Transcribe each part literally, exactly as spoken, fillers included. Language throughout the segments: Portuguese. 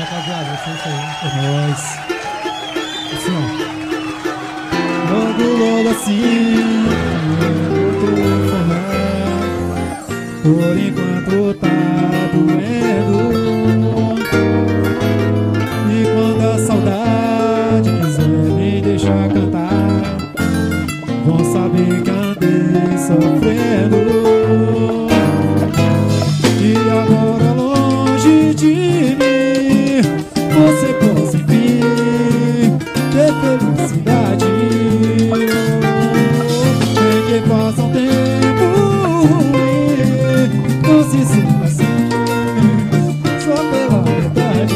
rapaziada, é isso aí. É nóis. Assim, ó. Logo, logo assim, eu vou formar. Por enquanto tá doendo. E quando a saudade quiser me deixar cantar, vão saber que andei sofrendo. E agora longe de mim, você possa enfim ter felicidade. Tem que passa um tempo ruim, não se sinta assim, só pela verdade.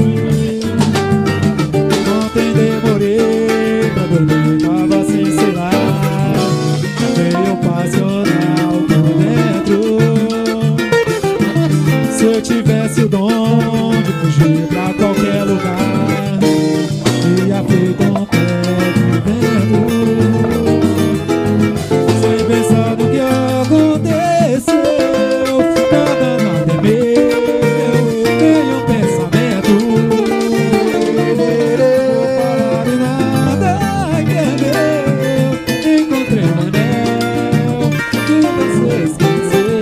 Ontem demorei pra dormir, tava assim, sei lá, meio passional por dentro. Se eu tivesse o dom de fugir pra qualquer lugar, ia feito um pé de vento. Sem pensar no que aconteceu, nada, nada é meu, nenhum pensamento. Vou falar em nada que é meu. Encontrei um anel que você esqueceu.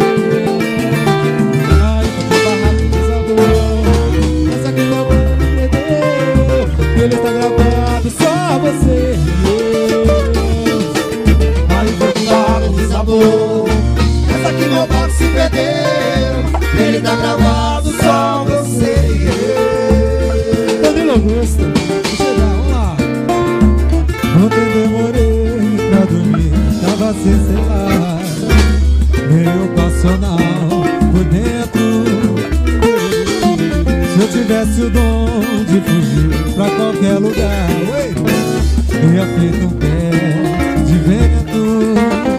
Ele tá gravado, só você e eu. Aí foi pro barco de sabor. Essa aqui meu barco se perdeu. Ele tá gravado, só você e eu. Danilo Augusto, vou chegar, vamos lá. Ontem demorei pra dormir, tava sem sei lá, meio passional por dentro. Se eu tivesse o dom de fugir pra qualquer lugar, ia feito um pé de vento.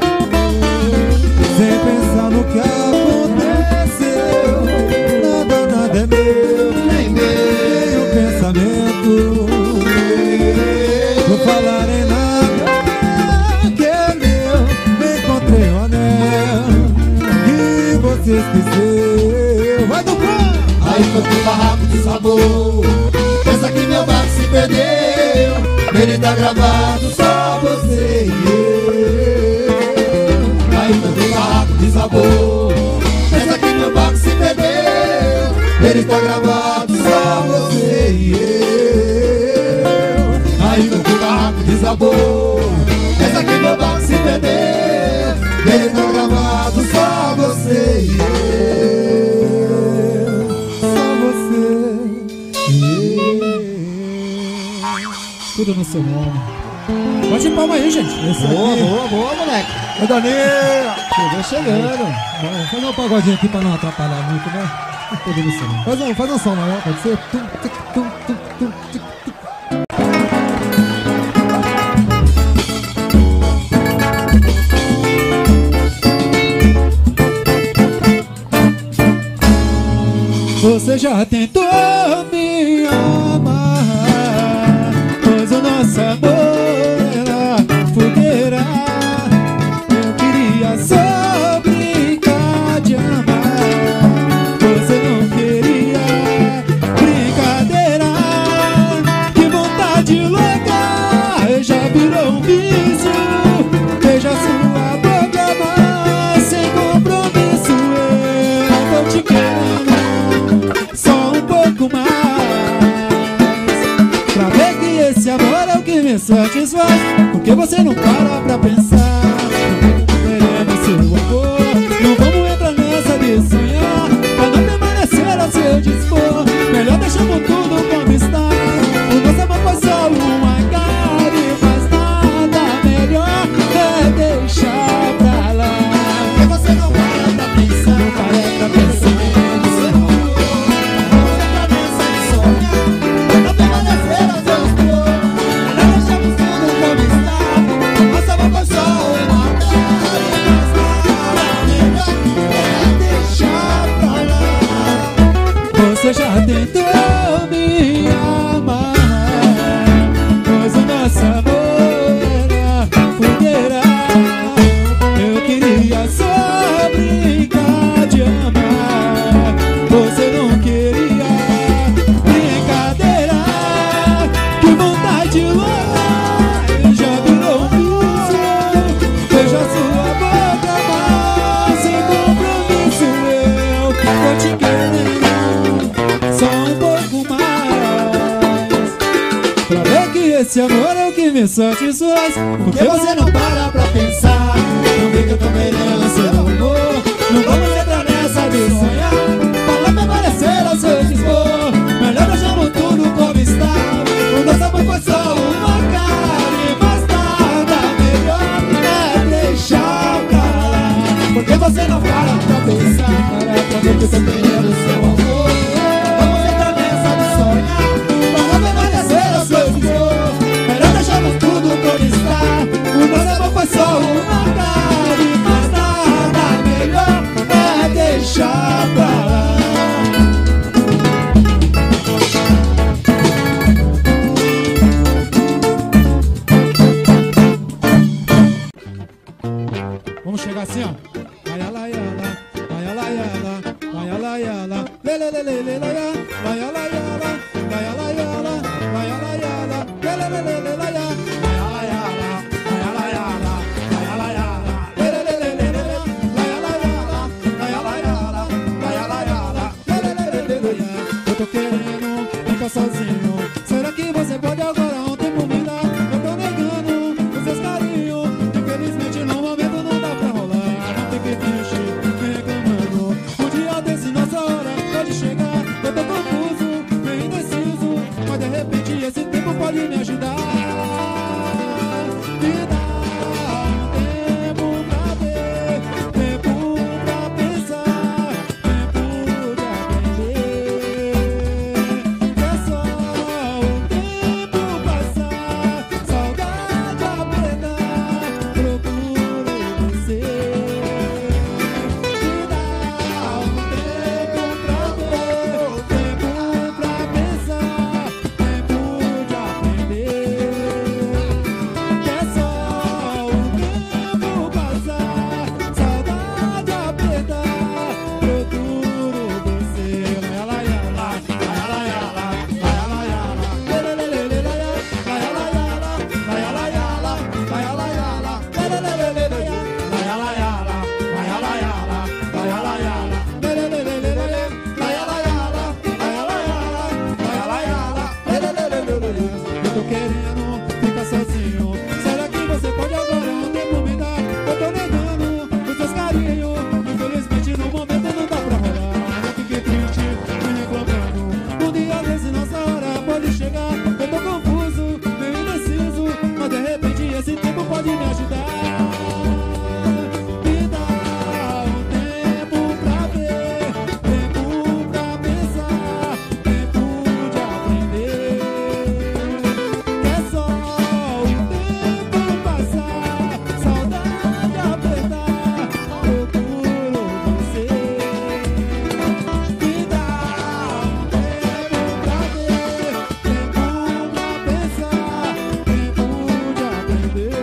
Sem pensar no que aconteceu, nada, nada é meu, Nem nem o meu. pensamento. Vou falar em nada que é meu. Encontrei o anel e você esqueceu. Vai do pão! Aí foi pro barraco de sabor. Pensa que meu barco se perdeu. Ele tá gravado, só você e eu. Aí foi pro barraco de sabor. Pensa que meu barco se perdeu. Ele tá gravado, só você e eu. Aí foi pro barraco de sabor. Pensa que meu barco se perdeu. Ele tá gravado, só você e eu. Só você e eu. Tudo no seu nome. Bate palma aí, gente. Esse Boa, aqui. boa, boa, moleque. Ô, Danilo. Chegou chegando. Vamos fazer um pagodinho aqui pra não atrapalhar muito, né? Tudo no seu nome. Faz um, faz um som maior, pode ser? Tum, tic, tum, tum, tum, tic, tic. Você já tentou me amar, pois o nosso amor era fogueira. Eu queria só brincar de amar, você não queria brincadeira. Que vontade louca, já virou um vício. Beija sua boca, mas sem compromisso. Eu tô te querendo só um pouco mais, pra ver que esse amor é o que me satisfaz. Porque você não para pra pensar, querendo seu amor. Não vamos entrar nessa de sonhar, pra não permanecer a seu dispor. Melhor deixamos tudo como está. O nosso amor foi só um acabe, mas nada melhor é deixar pra lá. Porque você não para pra pensar. Não para pra pensar. Você já tentou me Esse amor é o que me satisfaz. Por que você não para pra pensar? Não vê que eu tô querendo seu amor. Não vamos entrar nessa de sonhar. Falar pra parecer ao seu dispor. Melhor deixamos tudo como está. O nosso amor foi só uma cara e mais nada. Melhor é deixar pra lá. Por que você não para pra pensar? Para pra ver que eu tô querendo seu amor. Vamos entrar nessa de sonhar. Falar pra parecer ao seu dispor. Melhor deixamos tudo como está. O nosso amor foi só uma cara e mais nada. Melhor é deixar pra lá. Vamos chegar assim, ó. Vai lá, vai lá, vai lá, vai lá, vai lá, vai lá, lê, lê, lê, lê, lê, lê, vai lá, vai lá, vai lá, vai lá, vai lá, vai lá, lê, lê, lê, lê, lê, lê, vai lá, vai lá, vai lá, vai lá, vai lá, vai lá, lê, lê, lê, lê, lê, lê, vai lá, vai lá, vai lá, vai lá, vai lá, vai lá, lê, lê, lê, lê, lê, lê. Eu tô querendo ficar sozinho. Será que você pode agora um tempo me dar? Eu tô negando os seus carinhos. Infelizmente no momento não dá pra rolar. Não fique triste, me reclamando. Um dia desse nossa hora pode chegar. Eu tô confuso, meio indeciso, mas de repente esse tempo pode me ajudar. Me dá um tempo pra ver, tempo pra pensar, tempo de aprender. É só o tempo passar, saudade apenas, procuro você. Me dá um tempo pra ver, tempo pra pensar, tempo de aprender. É só o tempo passar, saudade apertar, procuro você. Vai lá, vai lá, vai lá, vai lá, vai lá, lê, lê, lê, lê, lê, lê, vai lá, vai lá, vai lá, vai lá, lê, lê, lê, lê, lê, lê, vai lá, vai lá, vai lá, vai lá, vai lá, lê, lê, lê, lê, lê, lê, vai lá, vai lá, vai lá, vai lá, lê, lê, lê, lê, lê, lê. Eu tô querendo ficar sozinho. Será que você pode agora um tempo me dar? Eu tô negando os seus carinhos. Infelizmente no momento não dá pra rolar. Eu fiquei triste, me reclamando. Um dia desse nossa hora pode chegar. Eu tô confuso, meio indeciso, mas de repente esse tempo pode me ajudar. Me dá um tempo pra ver, tempo pra pensar, tempo de aprender. É só o tempo passar, saudade apertar, procuro você. Me dá um tempo pra ver, tempo pra pensar, tempo de aprender.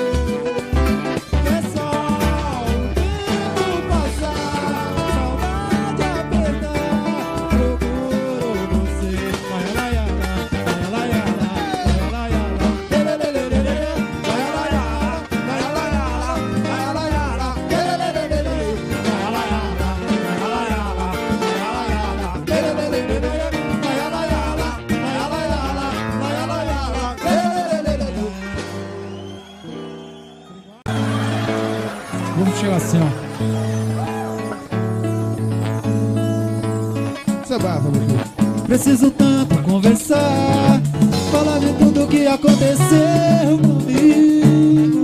É só o tempo passar, saudade apertar, procuro você. Vai lá, vai lá, vai lá, vai lá, vai lá, lê, lê, lê, lê, lê, lê, vai lá, vai lá, vai lá, vai lá, vai lá, lê, lê, lê, lê, lê, lê, vai lá, vai lá, vai lá, vai lá, lê, lê, lê, lê, lê, lê, vai lá, vai lá, vai lá, vai lá, vai lá, lê, lê, lê, lê, lê. Vamos chegar assim, ó. Você vai, meu filho. Preciso tanto conversar, falar de tudo que aconteceu comigo.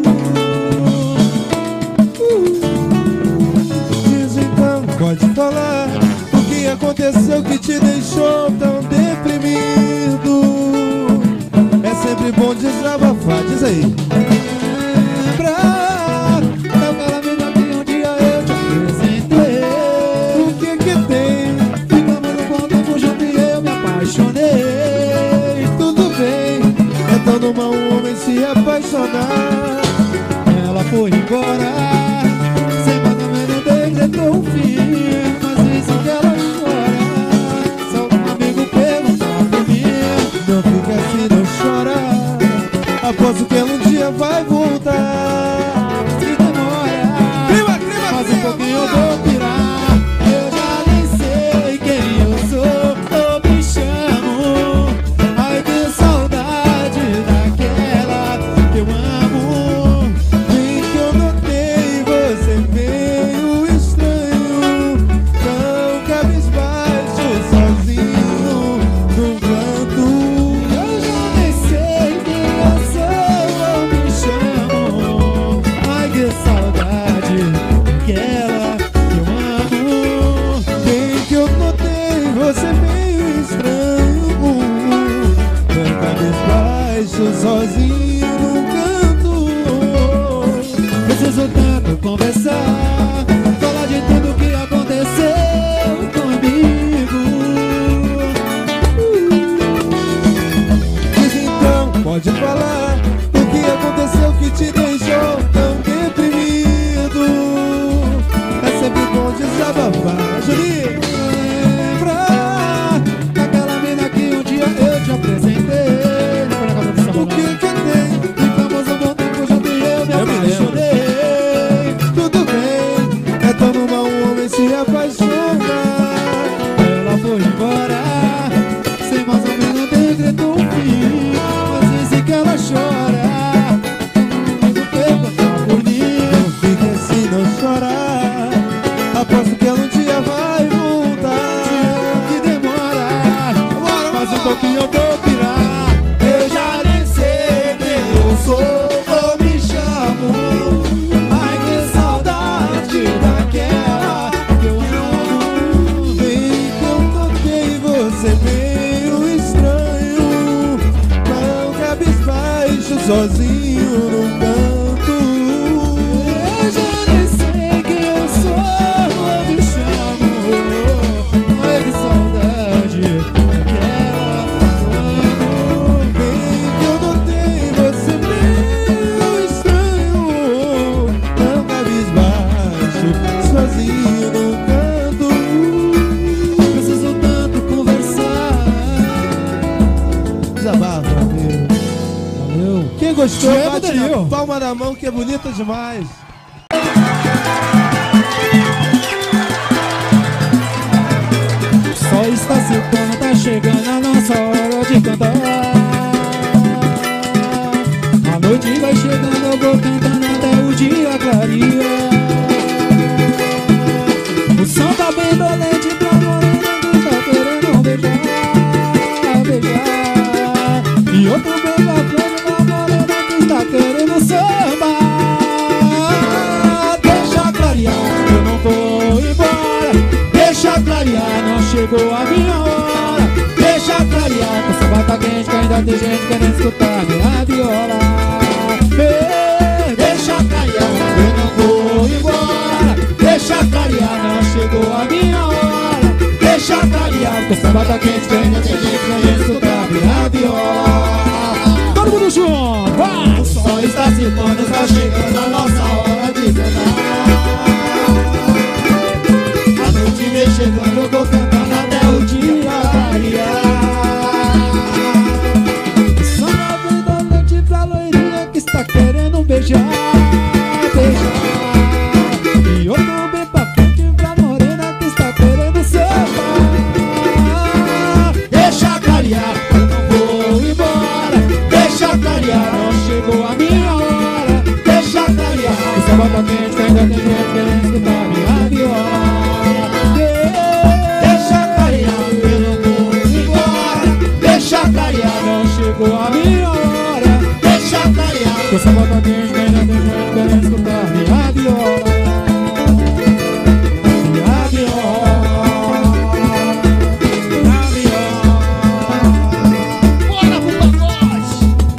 Diz então, pode falar o que aconteceu que te deixou tão deprimido. É sempre bom desabafar, diz aí. Lembrar daquela menina que um dia eu te apresentei. O que que tem? Ficamos um bom tempo junto e eu me apaixonei. Tudo bem, é tão normal um homem se apaixonar. Ela foi embora, sem mais ou menos decretou um fim. Mas isso que ela chora, só um amigo perguntar por mim. Não fica assim, não chora. Aposto que ela um dia vai voltar. Se demora, Clima, clima, mas um clima, pouquinho eu vamos lá. vou pirar. Eu já nem sei quem eu sou, eu me chamo. Ai que saudade sozinho num canto. Preciso tanto conversar, falar de tudo que aconteceu comigo. Diz então, pode falar o que aconteceu que te deixou tão deprimido. É sempre bom desabafar, Julinho. Lembra daquela mina que um dia eu te apresentei? O que que tem? Ficamos um bom tempo junto e eu me apaixonei. Tudo bem, é tão normal um homem se apaixonar. Ela foi embora, sem mais ou menos decretou um fim. Mas disse que ela chora, comigo pegou tão bonito. Não fique assim, não chorar. Aposto que ela um dia vai voltar. Que demora, mas um pouquinho eu vou pirar. Eu já nem sei quem eu sou ou me chamo. Ai, que saudade daquela que eu amo. Bem que eu toquei você meio estranho. Não cabisbaixo, sozinho num canto. Eu já nem sei quem eu sou ou me chamo. Ai, que saudade daquela que eu amo. Bem que eu notei você meio estranho. Não cabisbaixo, sozinho num canto. Preciso tanto conversar. Desabafa, amigo. Valeu. Quem gostou, Diego bate Danil. a palma da mão que é bonita demais. O sol está se pondo, tá chegando a nossa hora de cantar. A noite vai chegando, eu vou cantando até o dia clarear. O som tá bem dolente pra morena que tá querendo beijar, beijar. E outro beijo a flor da morena que está querendo sambar. Deixa clarear, eu não vou embora. Deixa clarear, não chegou a minha hora. Deixa clarear, que o samba tá quente, que ainda tem gente querendo escutar minha viola. Ei, deixa clarear, eu não vou embora. Deixa clarear, não chegou a minha hora. Deixa clarear, que o samba tá quente, que ainda tem gente querendo escutar minha viola. Todo mundo junto, vai! O sol está se pondo, está chegando a nossa hora de cantar. A noite vem chegando, eu vou cantando até o dia clarear. Samba bem dolente pra loirinha que está querendo beijar, beijar. E outro bem pra frente pra morena que está querendo sambar. Deixa clarear, Eu não vou embora. Deixa clarear, não chegou a minha hora. deixa clarear. O samba tá quente, que ainda tem gente querendo escutar minha viola. Deixa clarear, eu não vou embora. Deixa clarear, Não chegou a minha hora. deixa clarear. O samba tá quente, que ainda tem gente querendo escutar minha viola. Minha viola. Minha viola. Bora pro pagode!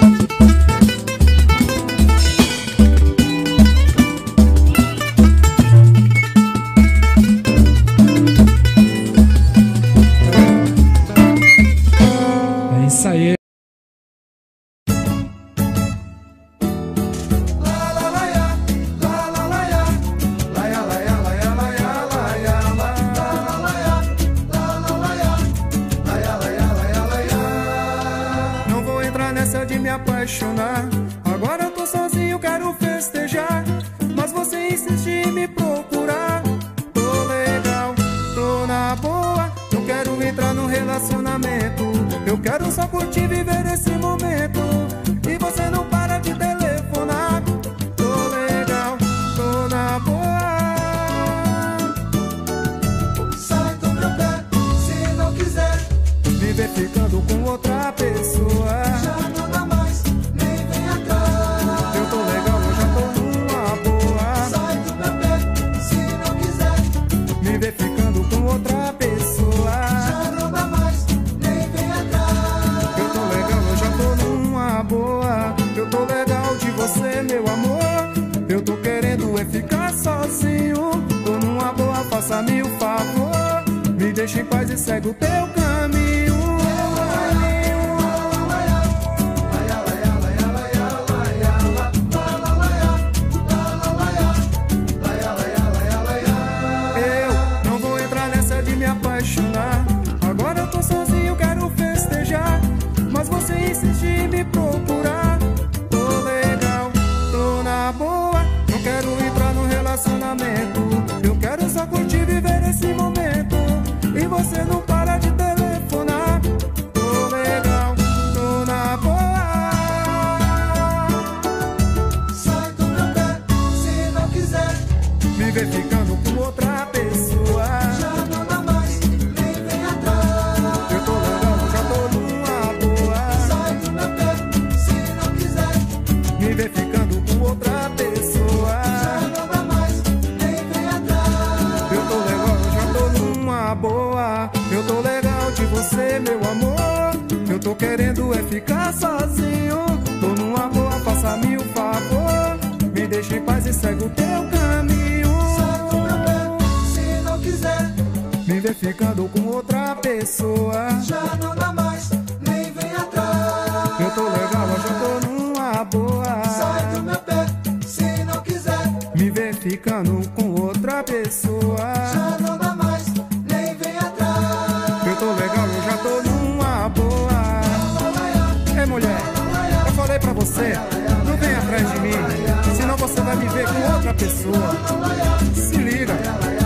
É isso aí. Não vou entrar nessa de me apaixonar. Agora eu tô sozinho, quero festejar. Mas você insiste em me procurar. Tô legal, tô na boa. Não quero entrar no relacionamento. Eu quero só curtir, viver esse momento. E você não para de telefonar. Tô legal, tô na boa. Sai do meu pé, se não quiser. Viver ficando com outra pessoa. Já não dá mais, nem vem atrás. Eu tô legal, eu já tô numa boa. Sai do meu pé, se não quiser. Me ver ficando com outra pessoa. Já não dá mais, nem vem atrás. Eu tô legal, eu já tô numa boa. deixa em paz e segue o teu caminho. Eu não vou entrar nessa de me apaixonar. Agora eu tô sozinho, quero festejar, mas você insiste em me procurar. Tô legal, tô na boa, não quero entrar no relacionamento. Eu quero só curtir, viver esse momento, e você não para de telefonar. Tô legal, tô na boa. Sai do meu pé, se não quiser Me ver ficando com outra pessoa. já não dá mais, nem vem atrás. Eu tô legal, já tô numa boa. Sai do meu pé, se não quiser Me ver ficando com outra pessoa. já não dá mais, nem vem atrás. Eu tô legal, eu já tô numa boa. Eu tô legal de você, meu amor. Eu tô querendo é ficar sozinho. Tô numa boa, faça-me o favor. Me deixa em paz e segue o teu caminho. Sai do meu pé, se não quiser Me ver ficando com outra pessoa. já não dá mais, nem vem atrás. Eu tô legal, eu já tô numa boa. Sai do meu pé, se não quiser Me ver ficando com outra pessoa. já não dá mais, nem vem atrás. Eu tô legal, eu já tô numa boa. Ei, mulher, eu falei pra você, não vem atrás de mim, senão você vai me ver com outra pessoa. Se liga.